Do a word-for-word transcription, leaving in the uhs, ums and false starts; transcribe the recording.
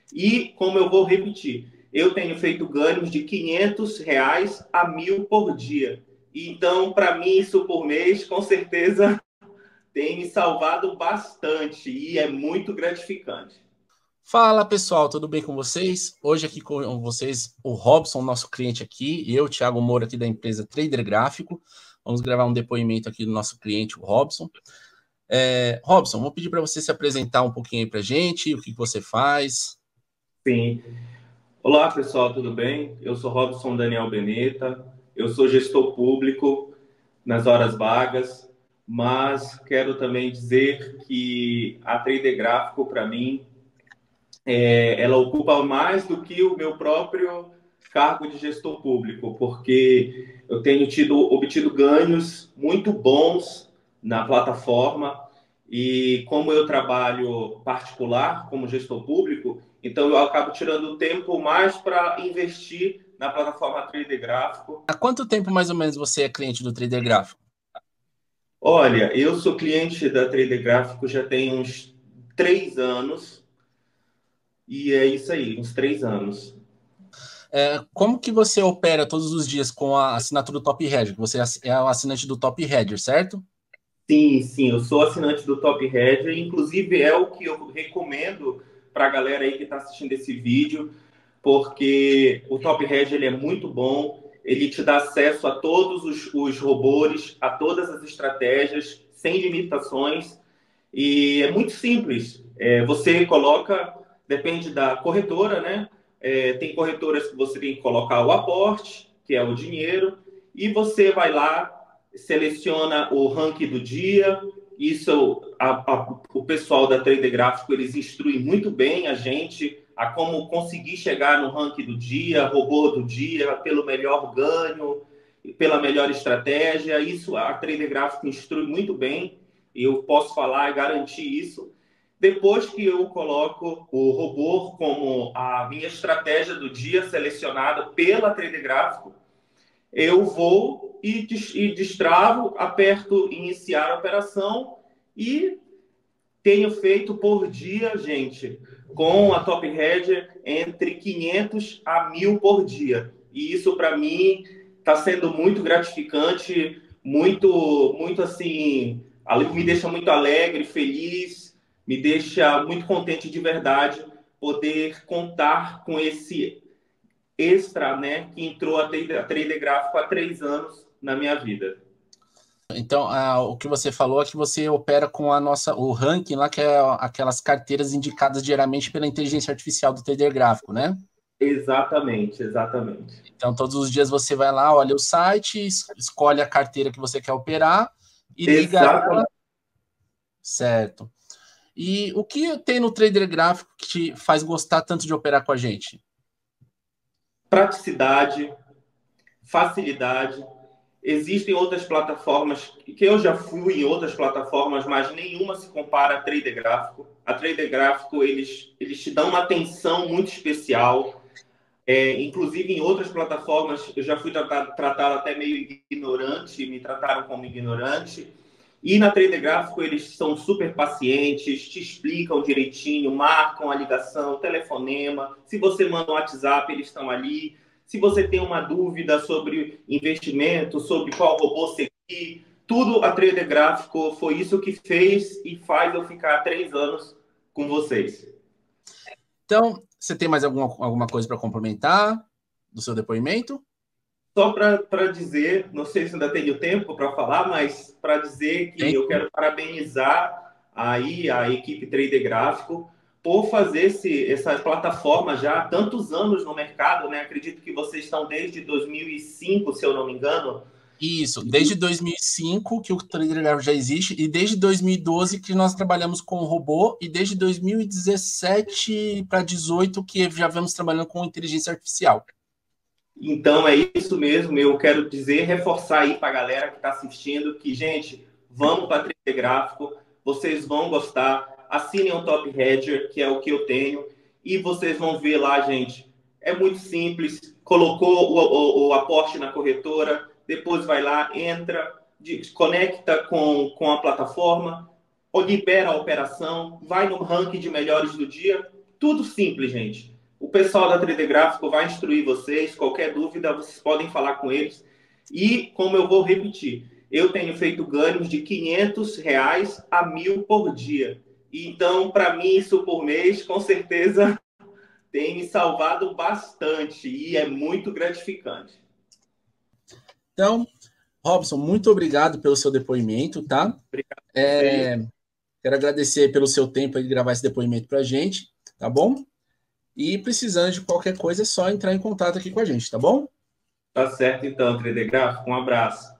E, como eu vou repetir, eu tenho feito ganhos de quinhentos reais a mil por dia. Então, para mim, isso por mês, com certeza, tem me salvado bastante e é muito gratificante. Fala pessoal, tudo bem com vocês? Hoje aqui com vocês o Robson, nosso cliente aqui, e eu, Thiago Moura, aqui da empresa Trader Gráfico. Vamos gravar um depoimento aqui do nosso cliente, o Robson. É, Robson, vou pedir para você se apresentar um pouquinho aí para a gente, o que você faz. Sim. Olá, pessoal, tudo bem? Eu sou Robson Daniel Beneta, eu sou gestor público nas horas vagas, mas quero também dizer que a Trader Gráfico, para mim, é, ela ocupa mais do que o meu próprio cargo de gestor público, porque eu tenho tido, obtido ganhos muito bons na plataforma e como eu trabalho particular como gestor público, então eu acabo tirando tempo mais para investir na plataforma Trader Gráfico. Há quanto tempo mais ou menos você é cliente do Trader Gráfico? Olha, eu sou cliente da Trader Gráfico já tem uns três anos e é isso aí, uns três anos. É, como que você opera todos os dias com a assinatura do Top Hedger? Você é o assinante do Top Hedger, certo? Sim, sim, eu sou assinante do Top Hedger, inclusive é o que eu recomendo para a galera aí que está assistindo esse vídeo, porque o Top Hedger ele é muito bom, ele te dá acesso a todos os, os robôs, a todas as estratégias, sem limitações, e é muito simples. É, você coloca, depende da corretora, né? É, tem corretoras que você tem que colocar o aporte, que é o dinheiro, e você vai lá, seleciona o ranking do dia. Isso, a, a, o pessoal da Trader Gráfico, eles instruem muito bem a gente a como conseguir chegar no ranking do dia, robô do dia, pelo melhor ganho, pela melhor estratégia. Isso a Trader Gráfico instrui muito bem. Eu posso falar e garantir isso. Depois que eu coloco o robô como a minha estratégia do dia selecionada pela Trader Gráfico, eu vou e, e destravo, aperto iniciar a operação e tenho feito por dia, gente, com a Top Hedger entre quinhentos a mil por dia. E isso para mim está sendo muito gratificante, muito, muito assim, me deixa muito alegre, feliz, me deixa muito contente de verdade poder contar com esse extra, né, que entrou a Trader Gráfico há três anos na minha vida. Então, ah, o que você falou é que você opera com a nossa, o ranking lá, que é aquelas carteiras indicadas diariamente pela inteligência artificial do Trader Gráfico, né? Exatamente, exatamente. Então, todos os dias você vai lá, olha o site, escolhe a carteira que você quer operar e liga ela, Exatamente. certo. E o que tem no Trader Gráfico que te faz gostar tanto de operar com a gente? Praticidade, facilidade. Existem outras plataformas que eu já fui em outras plataformas, mas nenhuma se compara a Trader Gráfico. A Trader Gráfico, eles, eles te dão uma atenção muito especial. É, inclusive, em outras plataformas, eu já fui tratado, tratado até meio ignorante, me trataram como ignorante. E na Trader Gráfico, eles são super pacientes, te explicam direitinho, marcam a ligação, o telefonema. Se você manda um WhatsApp, eles estão ali. Se você tem uma dúvida sobre investimento, sobre qual robô seguir, tudo a Trader Gráfico foi isso que fez e faz eu ficar três anos com vocês. Então, você tem mais alguma, alguma coisa para complementar do seu depoimento? Só para dizer, não sei se ainda tenho tempo para falar, mas para dizer que Tem. eu quero parabenizar aí a equipe Trader Gráfico por fazer esse, essa plataforma já há tantos anos no mercado, né? Acredito que vocês estão desde dois mil e cinco, se eu não me engano. Isso, desde dois mil e cinco que o Trader Gráfico já existe e desde dois mil e doze que nós trabalhamos com o robô e desde dois mil e dezessete para dezoito que já vamos trabalhando com inteligência artificial. Então é isso mesmo, eu quero dizer, reforçar aí para a galera que está assistindo que, gente, vamos para Trader Gráfico, vocês vão gostar, assinem o Top Hedger, que é o que eu tenho, e vocês vão ver lá, gente, é muito simples, colocou o, o, o aporte na corretora, depois vai lá, entra, conecta com, com a plataforma, libera a operação, vai no ranking de melhores do dia, tudo simples, gente. O pessoal da três D Gráfico vai instruir vocês. Qualquer dúvida, vocês podem falar com eles. E, como eu vou repetir, eu tenho feito ganhos de quinhentos reais a mil por dia. Então, para mim, isso por mês, com certeza, tem me salvado bastante. E é muito gratificante. Então, Robson, muito obrigado pelo seu depoimento, tá? Obrigado. É, quero agradecer pelo seu tempo aí de gravar esse depoimento para a gente, tá bom? E precisando de qualquer coisa, é só entrar em contato aqui com a gente, tá bom? Tá certo, então, três D Gráfico. Um abraço.